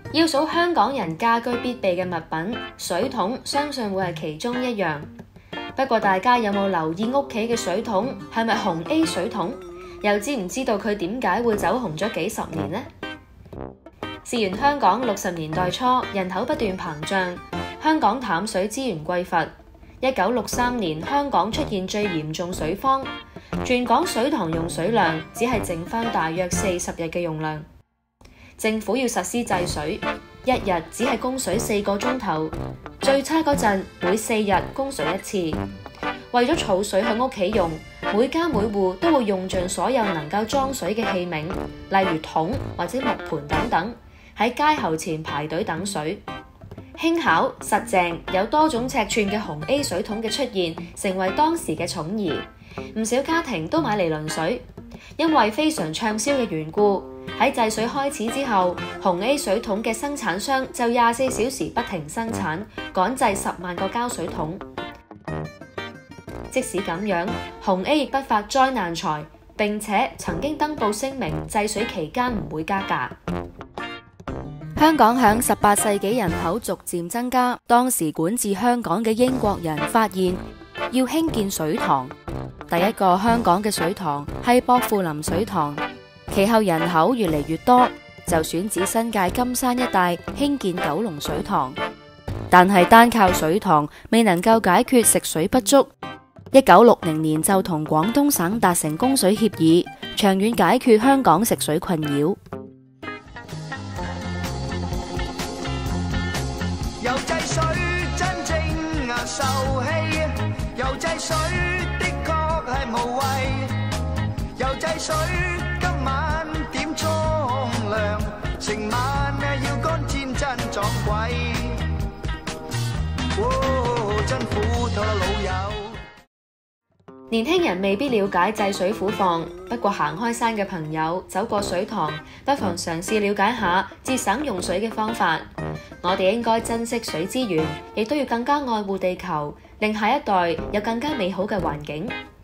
要數香港人家居必備嘅物品，水桶相信會係其中一樣。不過大家有冇留意屋企嘅水桶係咪紅 A 水桶？又知唔知道佢點解會走紅咗幾十年呢？事緣香港60年代初人口不斷膨脹，香港淡水資源匱乏。1963年香港出現最嚴重水荒，全港水塘用水量只係剩返大約40日嘅用量。政府要實施制水，一日只係供水4個鐘頭，最差嗰陣每4日供水1次。為咗儲水喺屋企用，每家每戶都會用盡所有能夠裝水嘅器皿，例如桶或者木盤等等，喺街喉前排隊等水。輕巧實淨有多種尺寸嘅紅 A 水桶嘅出現，成為當時嘅寵兒，唔少家庭都買嚟輪水。因為非常暢銷嘅緣故，喺制水開始之後，紅 A 水桶嘅生產商就24小時不停生產，趕製10萬個膠水桶。即使咁樣，紅 A 不發災難財，並且曾經登報聲明制水期間唔會加價。香港響18世紀人口逐漸增加，當時管治香港嘅英國人發現要興建水塘。第一個香港嘅水塘係薄扶林水塘，其後人口越嚟越多，就選址新界金山一帶興建九龍水塘。但係單靠水塘未能夠解決食水不足。1960年就同廣東省達成供水協議，長遠解決香港食水困擾。 有制水真正受氣，有制水的確係無謂，有制水今晚點沖涼，成晚要乾煎真撞鬼，真苦拖老友。 年輕人未必了解制水苦況，不過行開山嘅朋友走過水塘，不妨嘗試了解下節省用水嘅方法。我哋應該珍惜水資源，亦都要更加愛護地球，令下一代有更加美好嘅環境。